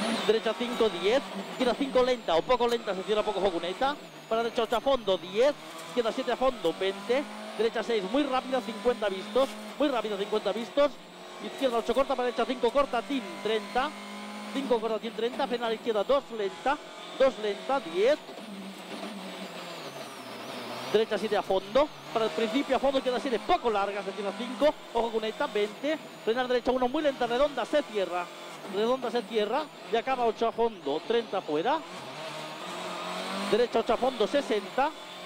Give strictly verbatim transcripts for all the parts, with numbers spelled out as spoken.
derecha cinco, diez, izquierda cinco lenta o poco lenta, se cierra poco Hokuneta, para derecha ocho a fondo, diez, izquierda siete a fondo, veinte, derecha seis muy rápida, cincuenta vistos, muy rápida, cincuenta vistos, izquierda ocho corta, para derecha cinco corta, tin, treinta, cinco corta, tin, treinta, frena a la izquierda dos lenta, dos lenta, diez, derecha siete a fondo, para el principio a fondo, izquierda siete poco larga, se cierra cinco, ojo Hokuneta, veinte, frenar derecha uno muy lenta, redonda, se cierra, redonda se cierra, y acaba ocho a fondo, treinta fuera, derecha ocho a fondo, sesenta,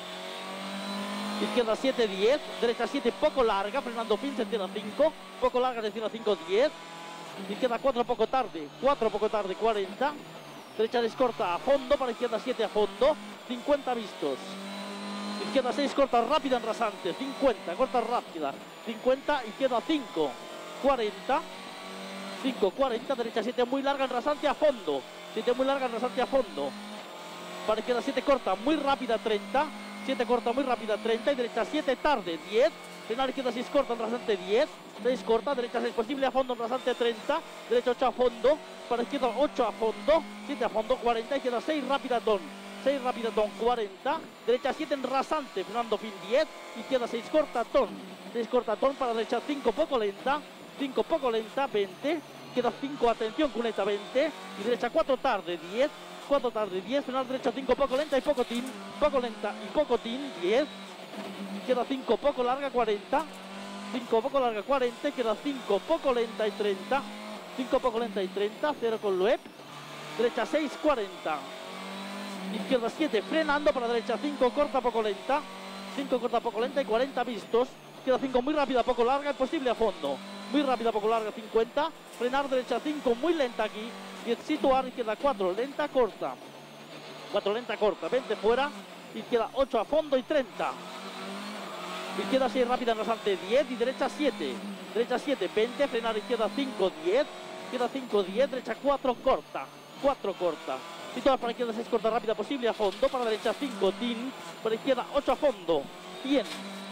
izquierda siete, diez, derecha siete poco larga, frenando fin, se cierra cinco, poco larga, se cierra cinco, diez, izquierda cuatro poco tarde, cuatro poco tarde, cuarenta, derecha seis corta a fondo, para izquierda siete a fondo, cincuenta vistos, izquierda seis corta rápida en rasante, cincuenta, corta rápida, cincuenta, izquierda cinco, cuarenta, cinco, cuarenta, derecha siete muy larga en rasante a fondo, siete muy larga en rasante a fondo, para izquierda siete corta muy rápida, treinta, siete corta muy rápida, treinta, y derecha siete tarde, diez, frenar izquierda seis corta en rasante, diez, seis corta, derecha seis posible a fondo en rasante, treinta, derecha ocho a fondo, para izquierda ocho a fondo, siete a fondo, cuarenta, izquierda seis rápida ton, seis rápida ton, cuarenta, derecha siete en rasante, frenando fin, diez, izquierda seis corta ton, seis corta ton, para derecha cinco poco lenta, cinco poco lenta, veinte, queda cinco, atención, cuneta, veinte, y derecha cuatro tarde, diez, cuatro tarde, diez, frenar derecha cinco poco lenta y poco tin, poco lenta y poco tin, diez, queda cinco poco larga, cuarenta, cinco poco larga, cuarenta, queda cinco poco lenta y treinta, cinco poco lenta y treinta, cero con Loeb, derecha seis, cuarenta, izquierda siete, frenando, para derecha cinco, corta poco lenta, cinco corta poco lenta y cuarenta vistos, queda cinco muy rápida, poco larga, imposible a fondo, muy rápida, poco larga, cincuenta, frenar derecha cinco, muy lenta aquí, diez, situar, izquierda cuatro, lenta, corta, cuatro lenta, corta, veinte fuera, izquierda ocho a fondo y treinta, izquierda seis rápida en rasante, diez, y derecha siete, derecha siete, veinte, frenar izquierda cinco, diez, izquierda cinco, diez, derecha cuatro, corta, cuatro corta, situar para izquierda seis corta rápida posible a fondo, para derecha cinco, tin, para izquierda ocho a fondo, cien,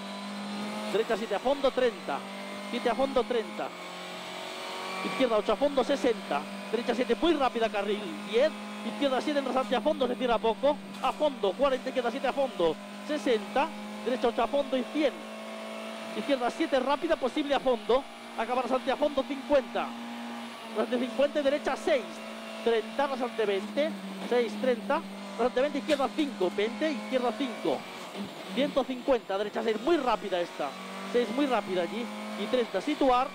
derecha siete a fondo, treinta, siete a fondo, treinta, izquierda ocho a fondo, sesenta, derecha siete muy rápida, carril, diez, izquierda siete en rasante a fondo, se cierra poco, a fondo, cuarenta, izquierda siete a fondo, sesenta, derecha ocho a fondo y cien, izquierda siete rápida, posible a fondo, acaba rasante a fondo, cincuenta, rasante cincuenta, derecha seis, treinta, rasante veinte, seis, treinta, rasante veinte, izquierda cinco, veinte, izquierda cinco, ciento cincuenta, derecha seis muy rápida esta, seis muy rápida allí, y treinta, situar,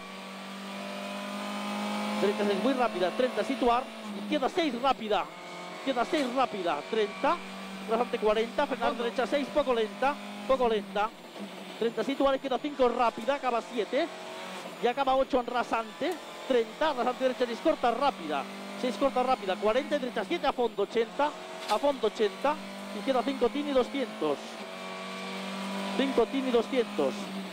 derecha seis muy rápida, treinta, situar, izquierda seis rápida, izquierda seis rápida, treinta, rasante cuarenta, frenar derecha seis poco lenta, poco lenta, treinta, situar, izquierda cinco rápida, acaba siete, y acaba ocho en rasante, treinta, rasante derecha seis corta rápida, seis corta rápida, cuarenta, y derecha siete a fondo, ochenta, a fondo ochenta, izquierda cinco tin y doscientos, cinco tin y doscientos.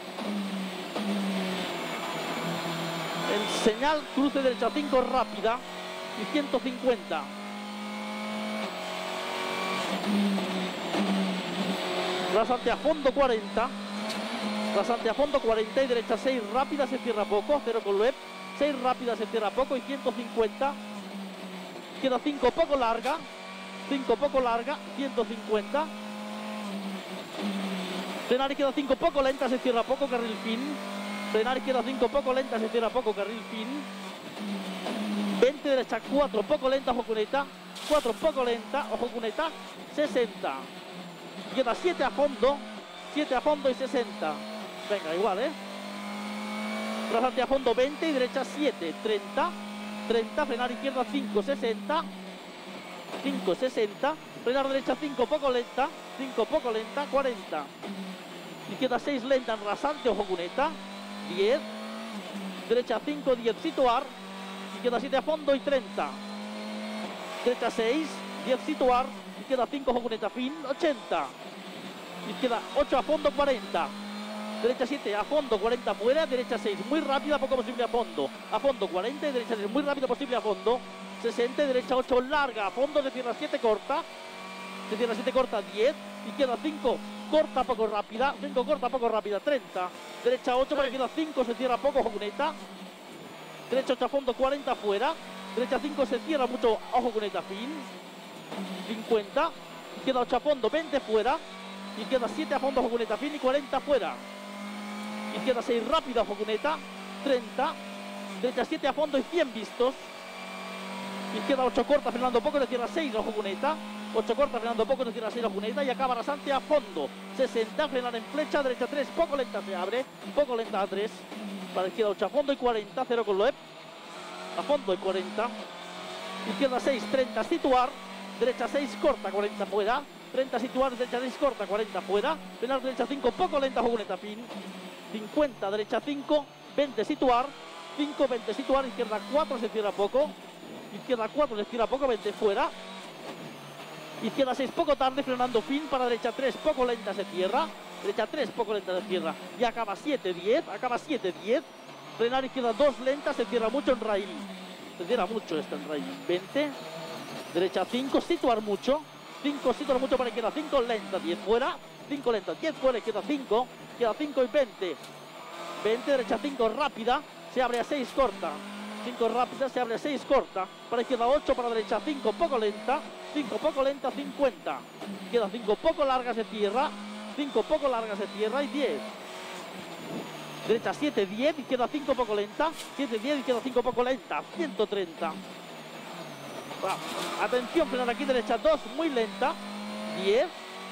El señal, cruce derecha cinco rápida y ciento cincuenta. Rasante a fondo cuarenta, rasante a fondo cuarenta, y derecha seis rápida, se cierra poco, cero con Loeb, seis rápida, se cierra poco y ciento cincuenta. Queda cinco poco larga, cinco poco larga, ciento cincuenta. Frenar izquierda cinco poco lenta, se cierra poco, carril fin. Frenar izquierda cinco poco lenta, se cierra poco, carril fin. veinte, derecha cuatro poco lenta, ojo cuneta, cuatro poco lenta, ojo cuneta, sesenta. Izquierda siete a fondo, siete a fondo y sesenta. Venga, igual, ¿eh? Rasante a fondo veinte y derecha siete, treinta, treinta, frenar izquierda cinco, sesenta, cinco, sesenta, frenar derecha cinco poco lenta, cinco poco lenta, cuarenta. Izquierda seis lenta en rasante, ojo cuneta, diez, derecha cinco, diez, situar, izquierda siete a fondo y treinta, derecha seis, diez, situar, izquierda cinco, ojo cuneta, fin, ochenta, izquierda ocho a fondo, cuarenta, derecha siete a fondo, cuarenta fuera, derecha seis muy rápida, poco posible a fondo, a fondo cuarenta, y derecha seis muy rápida, posible a fondo, sesenta, derecha ocho larga, a fondo, se cierra siete corta, se cierra siete corta, diez, izquierda cinco corta, poco rápida, cinco corta, poco rápida, treinta, derecha ocho, para izquierda cinco, se cierra poco, ojo cuneta, derecha ocho a fondo, cuarenta fuera, derecha cinco, se cierra mucho, ojo cuneta, fin, cincuenta, izquierda ocho a fondo, veinte fuera, izquierda siete a fondo, ojo cuneta, fin y cuarenta fuera, izquierda seis rápida, ojo cuneta, treinta, derecha siete a fondo y cien vistos, izquierda ocho corta, frenando poco, le cierra seis, ojo cuneta, ocho corta, frenando poco, le cierra seis, ojo cuneta y acaba rasante a fondo, sesenta, frenar en flecha, derecha tres, poco lenta se abre, poco lenta a tres, para izquierda ocho a fondo y cuarenta, cero con Loeb, a fondo y cuarenta, izquierda seis, treinta, situar, derecha seis, corta, cuarenta fuera, treinta situar, derecha seis, corta, cuarenta fuera, frenar derecha cinco, poco lenta, ojo cuneta, fin, cincuenta, derecha cinco, veinte situar, cinco, veinte situar, izquierda cuatro, se cierra poco, izquierda cuatro, se cierra poco, veinte fuera, izquierda seis, poco tarde, frenando fin, para derecha tres, poco lenta, se cierra, derecha tres, poco lenta, se cierra, y acaba siete, diez, acaba siete, diez, frenar izquierda dos, lenta, se cierra mucho en rail, se cierra mucho esta en rail, veinte, derecha cinco, situar mucho, cinco, situar mucho para izquierda cinco, lenta, diez fuera, cinco lenta, diez fuera, izquierda cinco, izquierda cinco y veinte, veinte, derecha cinco, rápida, se abre a seis, corta, cinco rápida, se abre a seis, corta, para izquierda ocho, para derecha cinco, poco lenta, cinco, poco lenta, cincuenta, izquierda cinco, poco larga, se cierra, cinco, poco larga, se cierra y diez, derecha siete, diez, izquierda cinco, poco lenta, siete, diez, izquierda cinco, poco lenta, ciento treinta, va. Atención, frenar aquí, derecha dos, muy lenta, diez,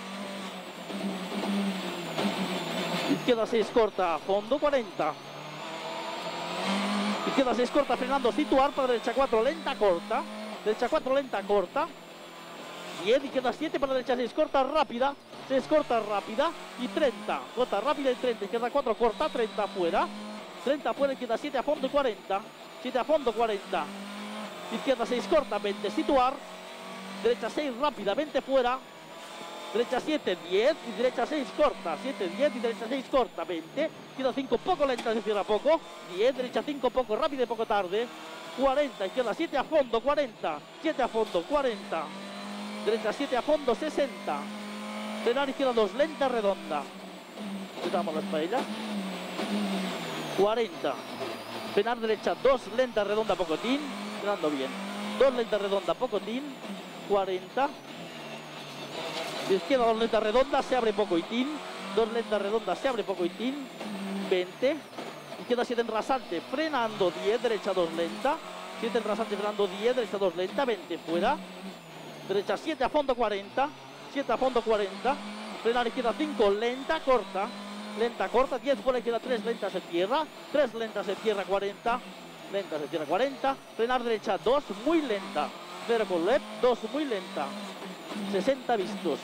izquierda seis, corta, a fondo, cuarenta, izquierda seis, corta, frenando, situar, para derecha cuatro, lenta, corta, derecha cuatro, lenta, corta, diez, izquierda siete, para derecha seis, corta, rápida, seis, corta, rápida, y treinta, corta, rápida y treinta, izquierda cuatro, corta, treinta, fuera, treinta, fuera, izquierda siete, a fondo y cuarenta, siete a fondo, cuarenta, izquierda seis, corta, veinte, situar, derecha seis, rápida, veinte, fuera, derecha siete, diez, y derecha seis, corta, siete, diez, y derecha seis, corta, veinte, izquierda cinco, poco lenta, se cierra poco, diez, derecha cinco, poco rápida y poco tarde, cuarenta, izquierda siete a fondo, cuarenta, siete a fondo, cuarenta, derecha siete a fondo, sesenta, frenar izquierda dos, lenta, redonda, quitamos las paellas, cuarenta, frenar derecha dos, lenta, redonda, pocotín, frenando bien, dos lenta, redonda, pocotín, cuarenta, izquierda dos lenta, redonda, se abre pocoitín, dos lenta, redonda, se abre pocoitín, veinte, izquierda siete en rasante, frenando diez, derecha dos lenta, siete en rasante, frenando diez, derecha dos lenta, veinte fuera, derecha siete a fondo, cuarenta, siete a fondo, cuarenta, frenar izquierda cinco, lenta, corta, lenta, corta, diez fuera, izquierda tres, lenta, se cierra, tres lenta, se cierra, cuarenta, lenta, se cierra, cuarenta, frenar derecha dos, muy lenta, cero con Loeb, dos, muy lenta, sesenta vistos,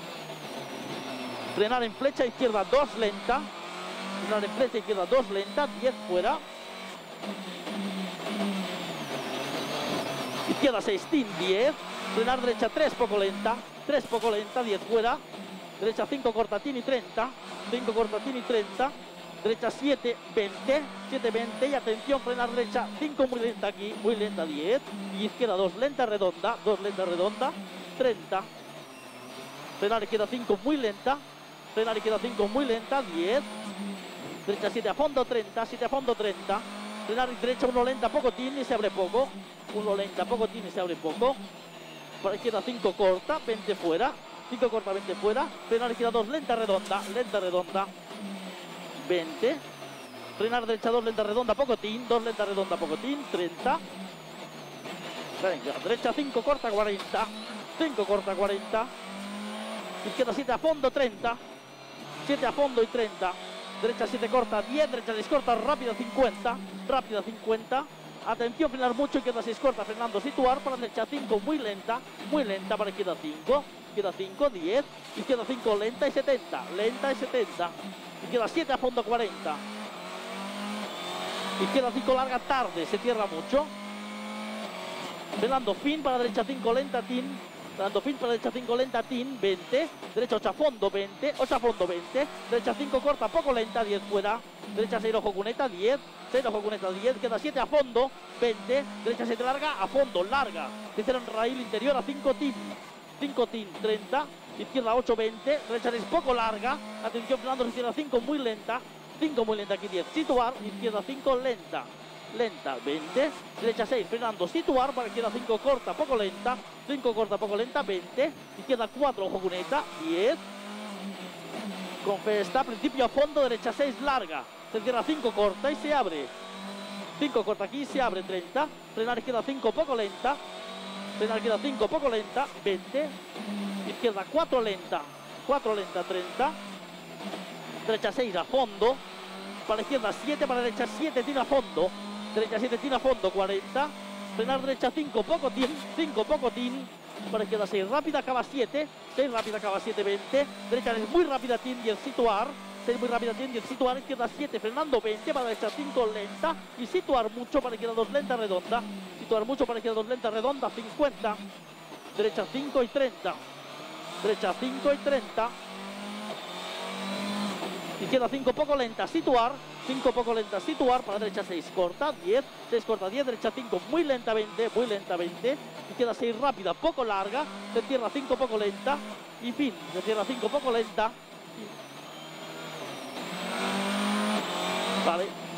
frenar en flecha izquierda dos, lenta, frenar en flecha izquierda dos, lenta, diez fuera, izquierda seis, tin, diez, frenar derecha tres, poco lenta, tres, poco lenta, diez fuera, derecha cinco, corta, tin y treinta, cinco, corta, tin y treinta, derecha siete, veinte, siete, veinte, y atención, frenar derecha cinco, muy lenta aquí, muy lenta, diez, y izquierda dos, lenta, redonda, dos, lenta, redonda, treinta, frenar izquierda cinco, muy lenta, frenar izquierda cinco, muy lenta, diez, derecha siete a fondo, treinta, siete a fondo, treinta, frenar derecha uno lenta, poco tin y se abre poco, uno lenta, poco tin y se abre poco, para izquierda cinco, corta, veinte fuera, cinco corta, veinte fuera, frenar izquierda dos, lenta, redonda, lenta, redonda, veinte, frenar derecha dos, lenta, redonda, poco tin, dos lenta, redonda, poco tin, treinta, venga, derecha cinco, corta, cuarenta, cinco corta, cuarenta, izquierda siete a fondo, treinta, siete a fondo y treinta, derecha siete corta, diez, derecha seis corta, rápida cincuenta, rápida cincuenta, atención, frenar mucho, izquierda seis corta, frenando, situar, para derecha cinco, muy lenta, muy lenta, para izquierda cinco, izquierda cinco, diez, izquierda cinco, lenta y setenta, lenta y setenta, izquierda siete a fondo, cuarenta, izquierda cinco, larga, tarde, se cierra mucho, frenando fin, para derecha cinco, lenta, tin, frenando fin, para derecha cinco, lenta, tin, veinte, derecha ocho a fondo, veinte, ocho a fondo, veinte, derecha cinco, corta, poco lenta, diez fuera, derecha seis, ojo cuneta, diez, seis, ojo cuneta, diez, queda siete a fondo, veinte, derecha siete larga, a fondo, larga, tercera en raíl interior a cinco, tin, cinco, tin, treinta, izquierda ocho, veinte, derecha seis, poco larga, atención, frenando izquierda cinco, muy lenta, cinco muy lenta aquí, diez, situar, izquierda cinco, lenta, lenta, veinte, derecha seis, frenando, situar, para izquierda cinco, corta, poco lenta, cinco corta, poco lenta, veinte, izquierda cuatro, ojo cuneta, diez, con festa, principio a fondo, derecha seis, larga, se cierra cinco, corta y se abre, cinco corta aquí, se abre, treinta, frenar izquierda cinco, poco lenta, frenar izquierda cinco, poco lenta, veinte, izquierda cuatro, lenta, cuatro lenta, treinta, derecha seis a fondo, para izquierda siete, para derecha siete, tira a fondo, derecha siete, tira a fondo, cuarenta, frenar derecha cinco, pocotín, cinco, pocotín, para izquierda seis, rápida, acaba siete, seis, rápida, acaba siete, veinte, derecha es muy rápida, tin, diez, situar, seis, muy rápida, tin, diez, situar, izquierda siete, frenando, veinte, para derecha cinco, lenta, y situar mucho, para izquierda dos, lenta, redonda, situar mucho, para izquierda dos, lenta, redonda, cincuenta, derecha cinco y treinta, derecha cinco y treinta, izquierda cinco, poco lenta, situar, cinco, poco lenta, situar, para derecha seis, corta, diez, seis, corta, diez, derecha cinco, muy lenta, veinte, muy lenta, veinte, izquierda seis, rápida, poco larga, se cierra cinco, poco lenta, y fin, se cierra cinco, poco lenta, vale.